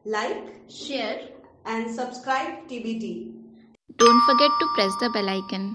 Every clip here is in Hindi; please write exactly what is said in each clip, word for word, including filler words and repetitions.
like, share, and subscribe T B T. Don't forget to press the bell icon.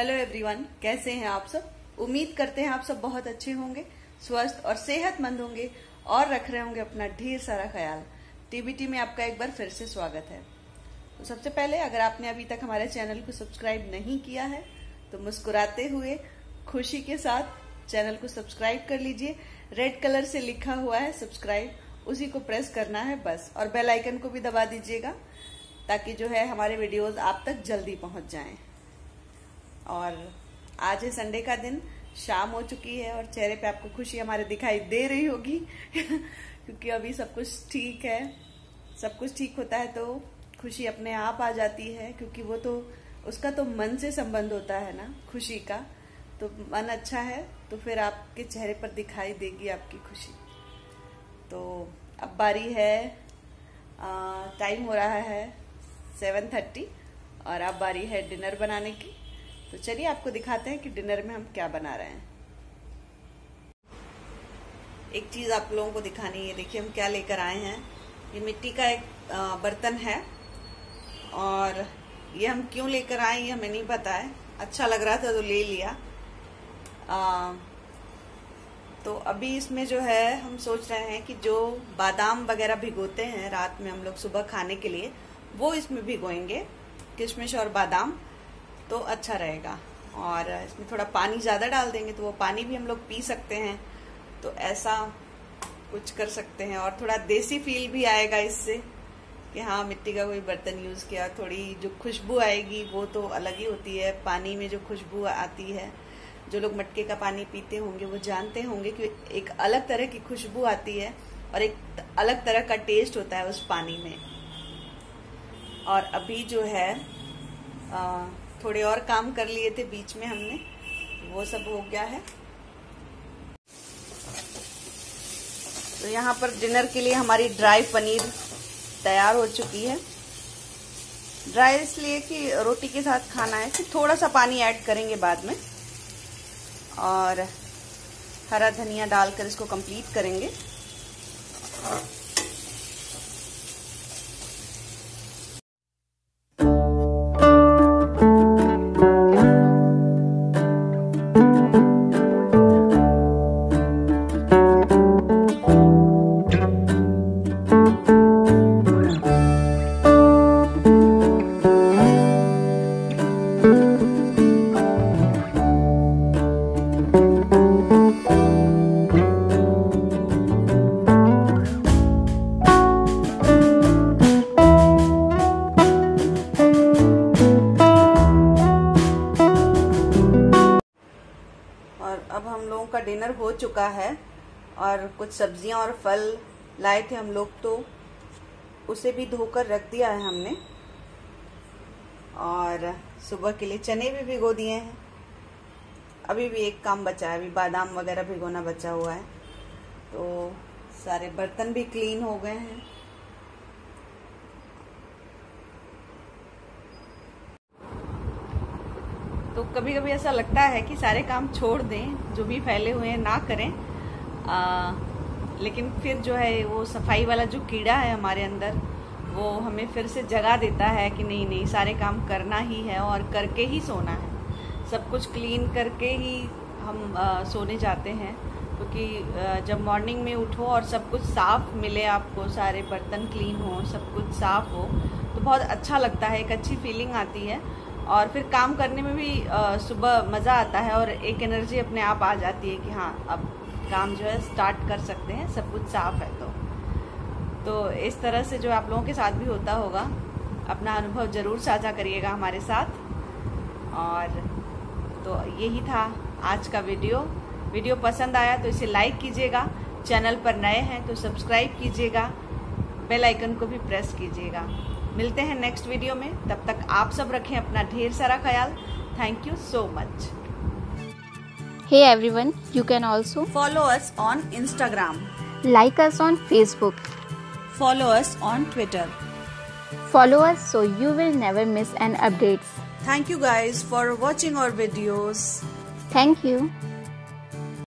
Hello everyone, कैसे हैं आप सब। उम्मीद करते हैं आप सब बहुत अच्छे होंगे, स्वस्थ और सेहतमंद होंगे और रख रहे होंगे अपना ढेर सारा ख्याल। टीबीटी में आपका एक बार फिर से स्वागत है। तो सबसे पहले अगर आपने अभी तक हमारे चैनल को सब्सक्राइब नहीं किया है तो मुस्कुराते हुए खुशी के साथ चैनल को सब्सक्राइब कर लीजिए। रेड कलर से लिखा हुआ है सब्सक्राइब, उसी को प्रेस करना है बस, और बेल आइकन को भी दबा दीजिएगा ताकि जो है हमारे वीडियोस आप तक जल्दी पहुंच जाएं। और आज है संडे का दिन, शाम हो चुकी है और चेहरे पे आपको खुशी हमारे दिखाई दे रही होगी क्योंकि अभी सब कुछ ठीक है। सब कुछ ठीक होता है तो खुशी अपने आप आ जाती है, क्योंकि वो तो उसका तो मन से संबंध होता है ना खुशी का। तो मन अच्छा है तो फिर आपके चेहरे पर दिखाई देगी आपकी खुशी। तो अब बारी है, टाइम हो रहा है सेवन थर्टी और अब बारी है डिनर बनाने की। तो चलिए आपको दिखाते हैं कि डिनर में हम क्या बना रहे हैं। एक चीज आप लोगों को दिखानी है, देखिए हम क्या लेकर आए हैं। ये मिट्टी का एक बर्तन है और ये हम क्यों लेकर आए ये हमें नहीं पता है, अच्छा लग रहा था तो ले लिया। आ, तो अभी इसमें जो है हम सोच रहे हैं कि जो बादाम वगैरह भिगोते हैं रात में हम लोग सुबह खाने के लिए, वो इसमें भिगोएंगे, किशमिश और बादाम, तो अच्छा रहेगा। और इसमें थोड़ा पानी ज़्यादा डाल देंगे तो वो पानी भी हम लोग पी सकते हैं। तो ऐसा कुछ कर सकते हैं और थोड़ा देसी फील भी आएगा इससे कि हाँ मिट्टी का कोई बर्तन यूज़ किया। थोड़ी जो खुशबू आएगी वो तो अलग ही होती है, पानी में जो खुशबू आती है। जो लोग मटके का पानी पीते होंगे वो जानते होंगे कि एक अलग तरह की खुशबू आती है और एक अलग तरह का टेस्ट होता है उस पानी में। और अभी जो है आ, थोड़े और काम कर लिए थे बीच में हमने, वो सब हो गया है। तो यहाँ पर डिनर के लिए हमारी ड्राई पनीर तैयार हो चुकी है। ड्राई इसलिए कि रोटी के साथ खाना है, कि थोड़ा सा पानी ऐड करेंगे बाद में। और हरा धनिया डालकर इसको कंप्लीट करेंगे। अब हम लोगों का डिनर हो चुका है और कुछ सब्जियां और फल लाए थे हम लोग, तो उसे भी धोकर रख दिया है हमने। और सुबह के लिए चने भी भिगो दिए हैं। अभी भी एक काम बचा है, अभी बादाम वगैरह भिगोना बचा हुआ है। तो सारे बर्तन भी क्लीन हो गए हैं। तो कभी कभी ऐसा लगता है कि सारे काम छोड़ दें, जो भी फैले हुए हैं ना करें। आ, लेकिन फिर जो है वो सफाई वाला जो कीड़ा है हमारे अंदर, वो हमें फिर से जगा देता है कि नहीं नहीं सारे काम करना ही है और करके ही सोना है। सब कुछ क्लीन करके ही हम आ, सोने जाते हैं, क्योंकि जब मॉर्निंग में उठो और सब कुछ साफ मिले आपको, सारे बर्तन क्लीन हो, सब कुछ साफ हो, तो बहुत अच्छा लगता है, एक अच्छी फीलिंग आती है। और फिर काम करने में भी सुबह मज़ा आता है और एक एनर्जी अपने आप आ जाती है कि हाँ अब काम जो है स्टार्ट कर सकते हैं, सब कुछ साफ है। तो तो इस तरह से जो आप लोगों के साथ भी होता होगा, अपना अनुभव ज़रूर साझा करिएगा हमारे साथ। और तो यही था आज का वीडियो। वीडियो पसंद आया तो इसे लाइक कीजिएगा, चैनल पर नए हैं तो सब्सक्राइब कीजिएगा, बेल आइकन को भी प्रेस कीजिएगा। मिलते हैं नेक्स्ट वीडियो में, तब तक आप सब रखें अपना ढेर सारा ख्याल। Thank you so much. Hey everyone, you can also Follow us on Instagram. like us on Facebook. Follow us on Twitter. Follow us so you will never miss an updates. Thank you guys for watching our videos. Thank you.